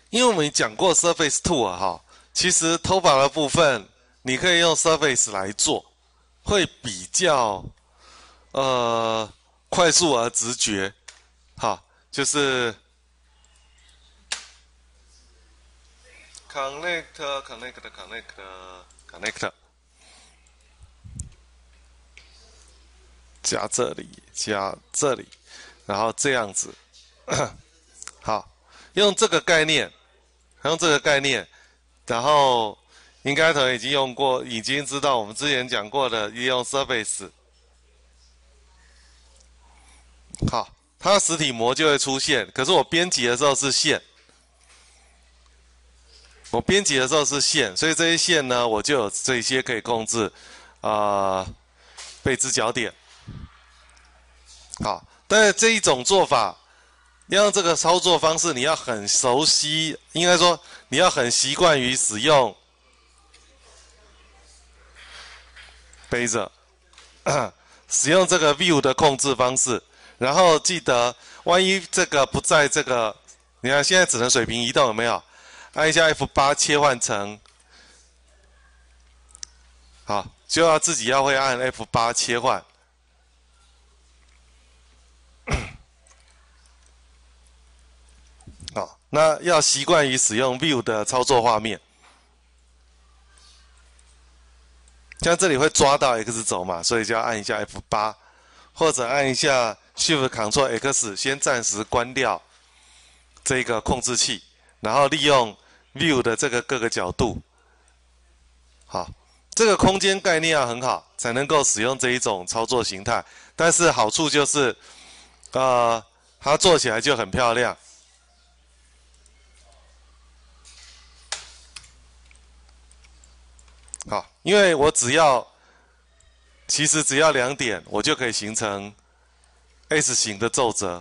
因为我们讲过 Surface Tool 哈，其实头发的部分你可以用 Surface 来做，会比较快速而直觉，好，就是 connect， 加这里，加这里，然后这样子，好，用这个概念，然后应该可能已经用过，已经知道我们之前讲过的利用 Surface， 好，它的实体膜就会出现，可是我编辑的时候是线，所以这些线呢，我就有这些可以控制被支脚点。好，但是这一种做法，要用这个操作方式，你要很熟悉，应该说你要很习惯于使用背着，使用这个 view 的控制方式，然后记得，万一这个不在这个，你看现在只能水平移动，有没有？按一下 F8 切换成，好，就要自己要会按 F8 切换。好，那要习惯于使用 View 的操作画面。像这里会抓到 X 轴嘛，所以就要按一下 F8， 或者按一下 Shift、Ctrl+X， 先暂时关掉这个控制器，然后利用 View 的这个各个角度。好，这个空间概念要很好，才能够使用这一种操作形态。但是好处就是，它做起来就很漂亮。好，因为我其实只要2点，我就可以形成 S 型的皱褶。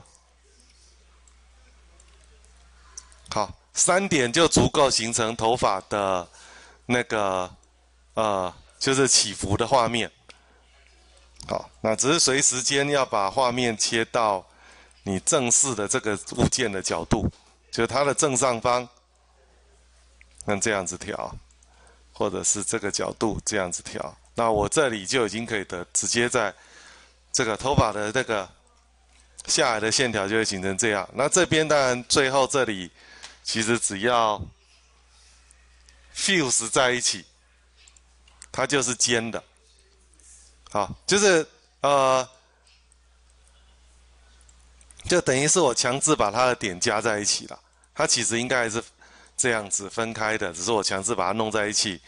好，3点就足够形成头发的那个就是起伏的画面。好，那只是随时间要把画面切到你正视的这个物件的角度，就是它的正上方，那这样子调。或者是这个角度这样子调，那我这里就已经可以直接在这个头发的这个下来的线条就会形成这样。那这边当然最后这里其实只要 fuse 在一起，它就是尖的。好，就是就等于是我强制把它的点加在一起了。它其实应该还是这样子分开的，只是我强制把它弄在一起。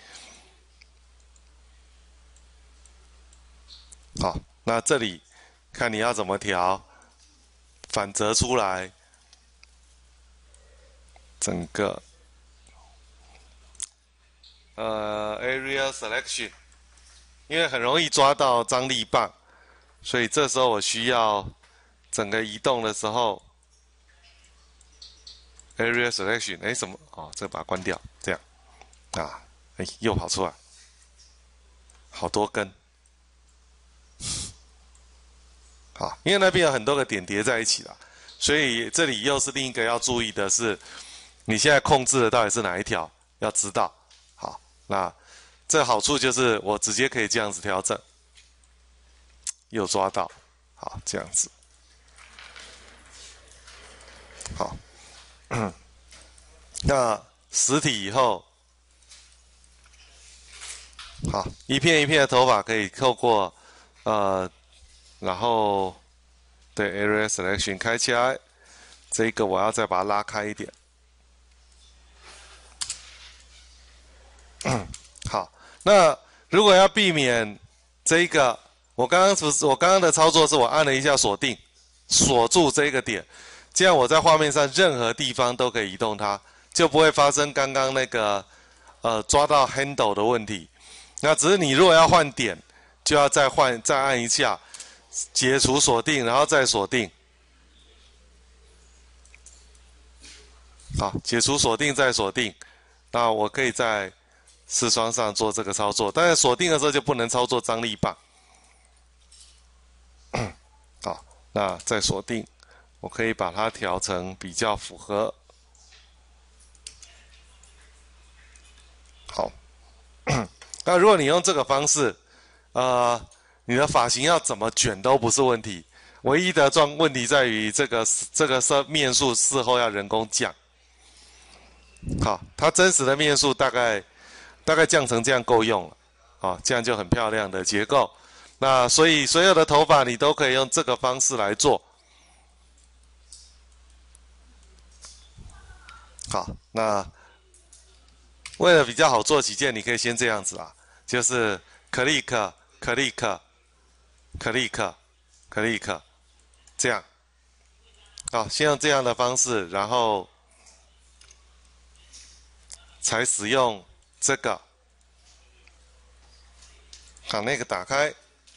好，那这里看你要怎么调，反折出来，整个area selection， 因为很容易抓到张力棒，所以这时候我需要整个移动的时候 area selection， 哎什么？哦，这个把它关掉，这样啊，哎又跑出来，好多根。好，因为那边有很多个点叠在一起了，所以这里又是另一个要注意的是，你现在控制的到底是哪一条，要知道。好，那这好处就是我直接可以这样子调整，又抓到，好，这样子，好，那实体以后，好，一片一片的头发可以透过然后对 Area Selection 开起来，这个我要再把它拉开一点。好，那如果要避免这一个，我刚刚的操作是我按了一下锁定，锁住这个点，这样我在画面上任何地方都可以移动它，就不会发生刚刚那个抓到 handle 的问题。那只是你如果要换点，就要再按一下。解除锁定，然后再锁定。好，解除锁定再锁定。那我可以在视窗上做这个操作，但是锁定的时候就不能操作张力棒。好，那再锁定，我可以把它调成比较符合。 那如果你用这个方式，你的发型要怎么卷都不是问题，唯一的问题在于这个面数事后要人工降。好，它真实的面数大概降成这样够用了，好，这样就很漂亮的结构。那所以所有的头发你都可以用这个方式来做。好，那为了比较好做起见，你可以先这样子啦，就是 click click click click 这样。好，先用这样的方式，然后才使用这个。把那个打开。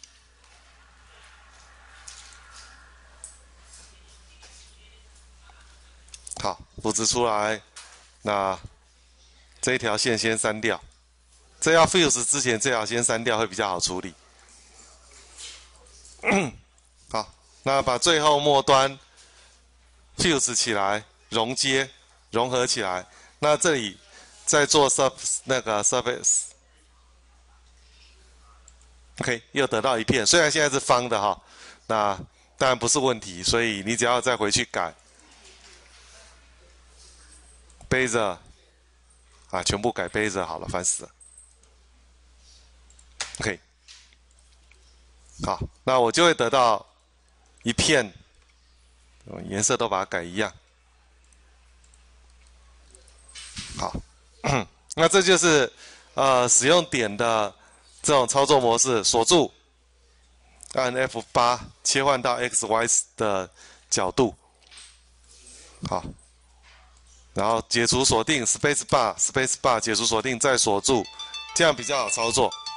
好，布置出来。那这一条线先删掉，这要 fuse 之前这条先删掉会比较好处理。好，那把最后末端 fuse 起来，融合起来。那这里再做 surface， OK， 又得到一片，虽然现在是方的哈，那当然不是问题，所以你只要再回去改。Bezier 啊，全部改 Bezier 好了，烦死了。OK， 好，那我就会得到一片，颜色都把它改一样。好，那这就是使用点的这种操作模式，锁住，按 F8 切换到 XY 的角度。好。然后解除锁定 ，Space Bar 解除锁定，再锁住，这样比较好操作。